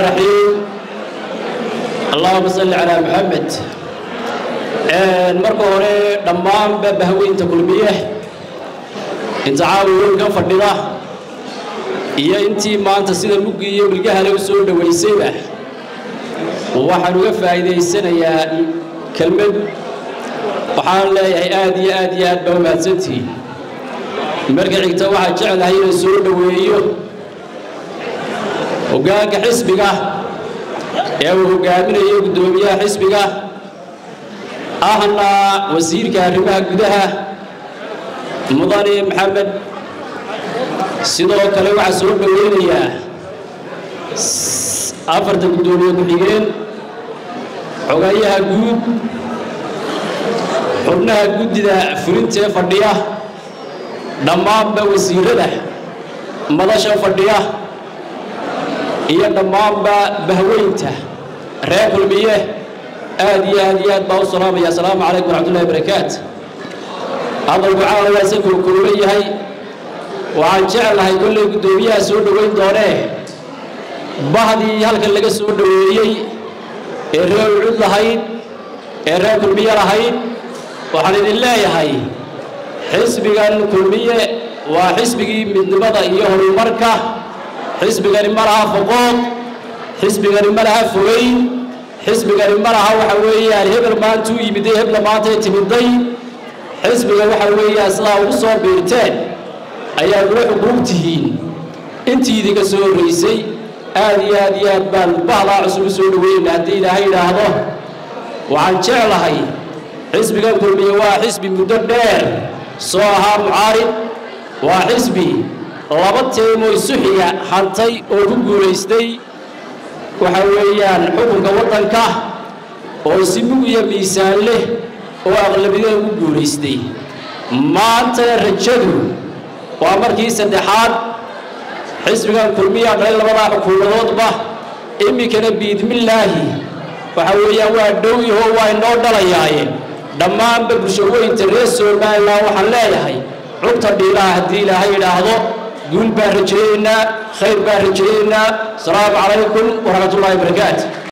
الرحيم. اللهم صل على محمد. marka hore dhammaan bahweynta kulmiye inta caawiyay ka fadhida iyo intii maanta sida muggi iyo bilgaha lagu soo dhaweysayba waxaan uga faa'iideysanayaa kelmad waxaan leeyahay aad iyo aad baa mahadsantii marka xigta waxa jecelahay inaan soo dhaweeyo hoggaanka xisbiga ee uu hogaaminayo gudoomiyaha xisbiga ahna wasiirka arrimaha gudaha mudane maxamed sidoo kale waxa soo dhaweynaya afarta gudoomiye ku xigeen xogayaha guud xubnaha guddida fulinta fadhiya dhammaanba wasiirada madasha fadhiya iyo dhammaanba bahweynta reer kulmiye aad iyo aad baa u salaamaya. Assalaamu calaykum waraxmatullaahi wabarakaatu. hadalku caawa isagoo kulula yahay waxaan jecelahay kolley gudoomiyaha soo dhaweyn doonee bahdii halkan laga soo dhaweeyey ee reer cud lahayd ee reer kulmiye lahayd waxaan idin leeyahay xisbigan kulmiye waa xisbigii midnimada iyo horumarka. xisbigani ma laha foqood, xisbigani ma laha fogeyn, xisbigani ma laha waxa weeyaan hebel maantuu yimiday hebla maantay timiday. xisbiga waxa weeyaan sidaa ugu soo biirteen ayaa ugu xuquuqtihiin intii idinka soo horeysay. aad iyo aad baan bahdaa cusub soo dhaweynaa haddii ilaahay yidhaahdo. waxaan jeclahay xisbigan kulmiye waa xisbi muddo dheer soo ahaa mucaarid, waa xisbi laba teemo isu xiga hantay oo ku guulaystay waxa weeyaan xukunka waddanka oo si mug iyo miisaan leh oo aqlabiyada ugu guulaystay. maanta rajadu waa markii saddexaad xisbigan kulmiye dhalay labada xukuumadoodba iminkana biidmillaahi waxa weeyaan waa dhow yaho waa inoo dhalayaaye dhammaanba bulshaweynta reer Soomaaliland waxaan leeyahay cunta dhiilaha haddii ilaahay yidhaahdo guul baan rajaynaa, khayr baan rajaynaa. Assalaamu calaykum waraxmatullaahi wabarakaatu.